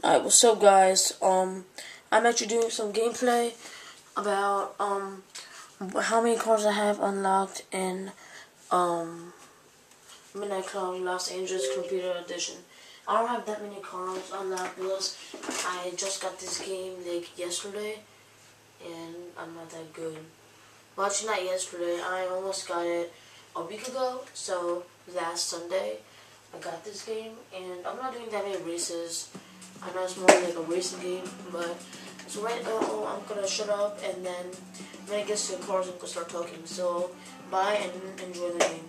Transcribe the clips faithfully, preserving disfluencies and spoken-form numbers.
Alright, what's up guys? Um, I'm actually doing some gameplay about um how many cars I have unlocked in um Midnight Club Los Angeles Computer Edition. I don't have that many cars unlocked because I just got this game like yesterday and I'm not that good. Well, actually not yesterday, I almost got it a week ago, so last Sunday I got this game and I'm not doing that many races. I know it's more like a racing game, but so right now I'm gonna shut up and then when it gets to the cars I'm gonna start talking. So bye and enjoy the game.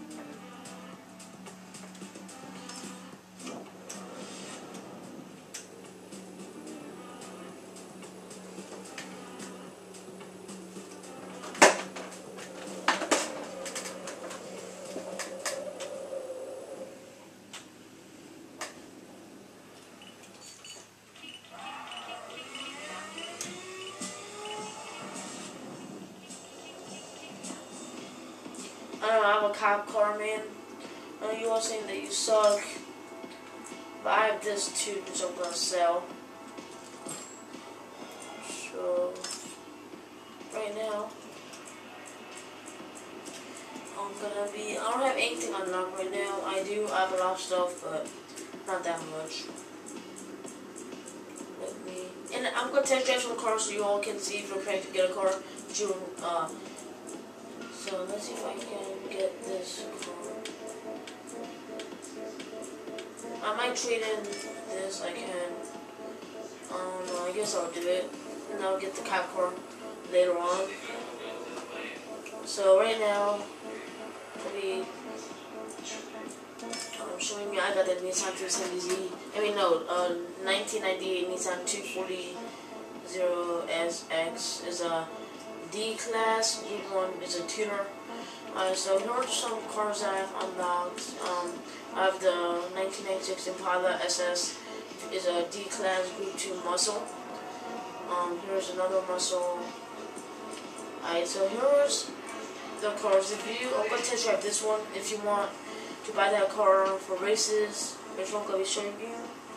I don't know, I'm a cop car man. I know you all saying that you suck, but I have this too which I'm gonna sell. So right now I'm gonna be I don't have anything unlocked right now. I do I have a lot of stuff but not that much. Let me and I'm gonna test drive some cars so you all can see if you're prepared to get a car. You uh so let's see if I can get this car. I might trade in this, I can. Um, no, I guess I'll do it. And I'll get the cop car later on. So right now, maybe I'm showing you I got the Nissan three seventy Z. I mean no, uh, nineteen ninety-eight Nissan two forty S X is a D class. Group one is a tuner. Uh, so here are some cars that I've unlocked. Um, I have the nineteen ninety-six Impala S S. Is a D class Group two muscle. Um, here's another muscle. Alright, so here's the cars. If you, I'm gonna test drive this one. If you want to buy that car for races, which one I'm gonna be showing you.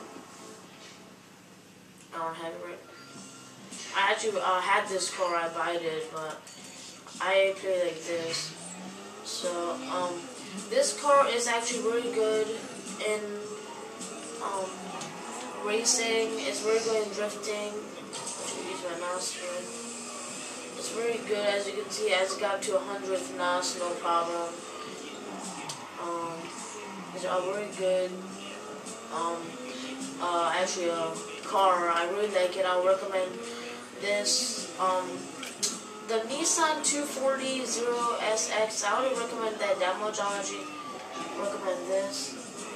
I don't have it right. I actually uh, had this car. I bought it, but I play like this. So, um, this car is actually really good in, um, racing. It's really good in drifting. I should use my mouse here. It's very good, as you can see, as it got to one hundredth knots, no problem. Um, it's a very good, um, uh, actually a car. I really like it. I would recommend this, um, the Nissan two forty S X, I wouldn't recommend that that much. I would actually recommend this.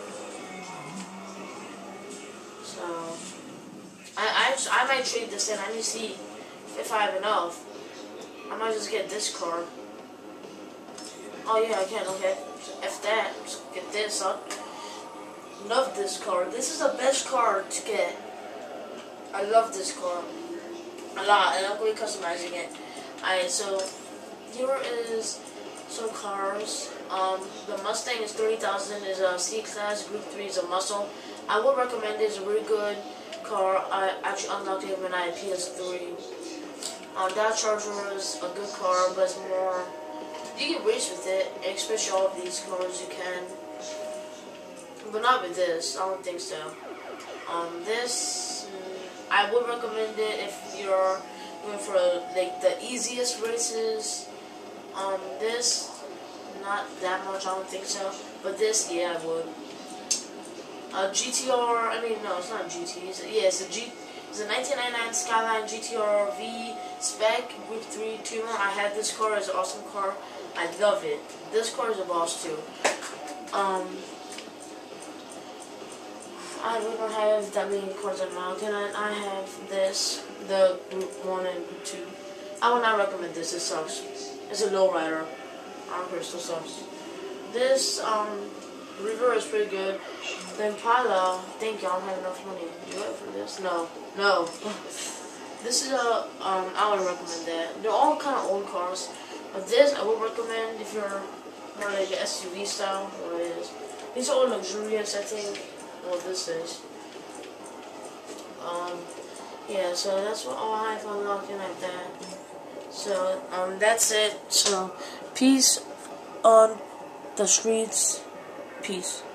So, I, I, I might trade this in. I need to see if I have enough. I might just get this car. Oh yeah, I can, okay. F that, just get this up. Love this car. This is the best car to get. I love this car a lot, and I'm going to be customizing it. Alright, so here is some cars. Um, the Mustang is thirty thousand, is a C class, Group three is a muscle. I would recommend it. It's a really good car. I actually unlocked it when I had P S three. Um, that Charger is a good car, but it's more, you can race with it, especially all of these cars you can. But not with this, I don't think so. Um, this, I would recommend it if you're going for like the easiest races. Um, this, not that much, I don't think so. But this, yeah, I would. Uh, G T R, I mean, no, it's not G T. It's a, yeah, it's a G. It's a nineteen ninety-nine Skyline G T R V spec Group three tuner. I had this car. It's an awesome car. I love it. This car is a boss too. Um, I really don't have that many cars unlocked, and I, I have this, the Group one and Group two. I would not recommend this. It sucks. It's a lowrider. I don't care. It still sucks. This um River is pretty good. The Impala, thank you. I don't have enough money. Do it for this? No, no. This is a um I would recommend that. They're all kind of old cars, but this I would recommend if you're more like an S U V style. What it is. These are all luxurious, I think. Well, this is. Um, yeah, so that's what all I have unlocking like that. So, um, that's it. So, peace on the streets. Peace.